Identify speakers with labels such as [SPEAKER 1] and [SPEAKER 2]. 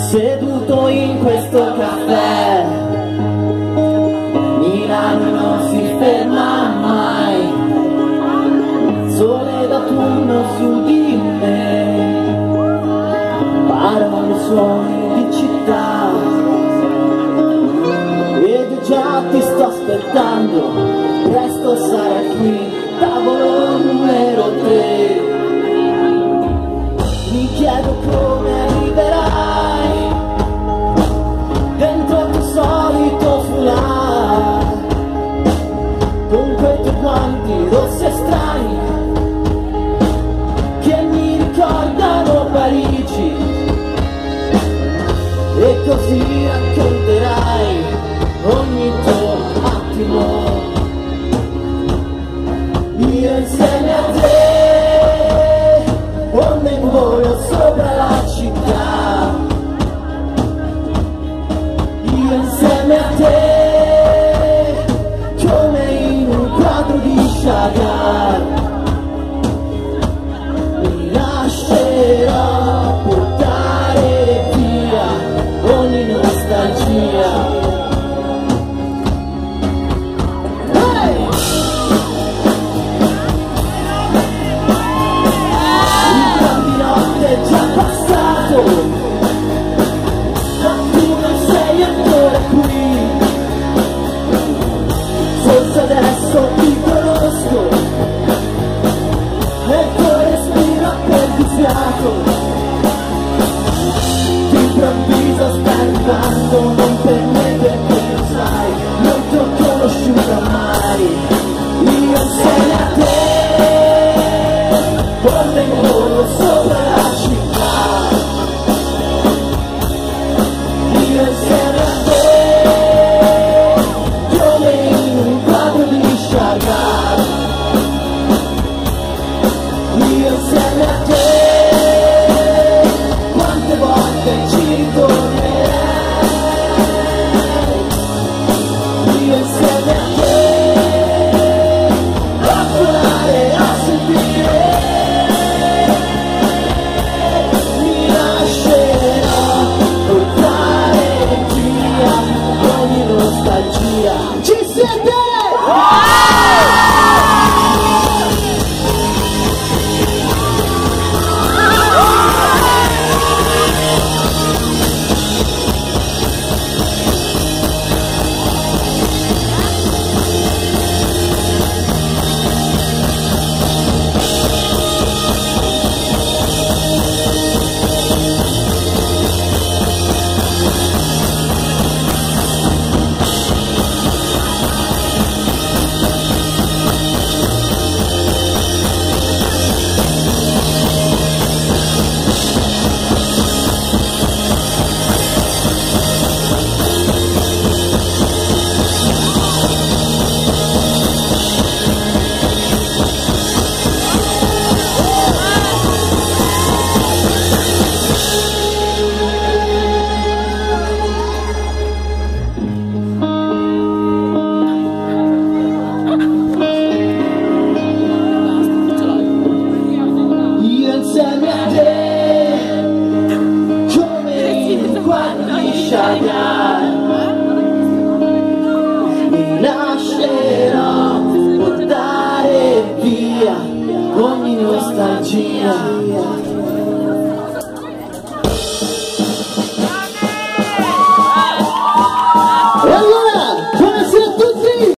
[SPEAKER 1] seduto in questo caffè. Milano non si ferma mai, sole d'autunno su di me, parlano suoni di città, ed già ti sto aspettando, presto sarai qui, tavolo numero 3. Mi chiedo come arriverai dentro il tuo solito foulard, con quei tuoi guanti rossi e strani che mi ricordano Parigi, e così racconterai ogni tuo attimo, io insieme a te. Onde in volo sopra la città, io insieme a te, come in un quadro di Chagall. Mi lascerò portare via ogni nostalgia. Già passato, ma tu non sei ancora qui, forse adesso ti conosco e il tuo respiro ha perdiziato, d'improvviso sta arrivando, non per me perché lo sai, non ti ho conosciuta mai, io insieme a te, onde in volo sopra la città, io insieme a te, come in un quadro di Chagall, io insieme a te, quante volte ci ritornerei, io insieme a te, a volare, a sentire. Ci siete? Insieme a te, come in un quadro di Chagall, mi lascerò portare via ogni nostalgia.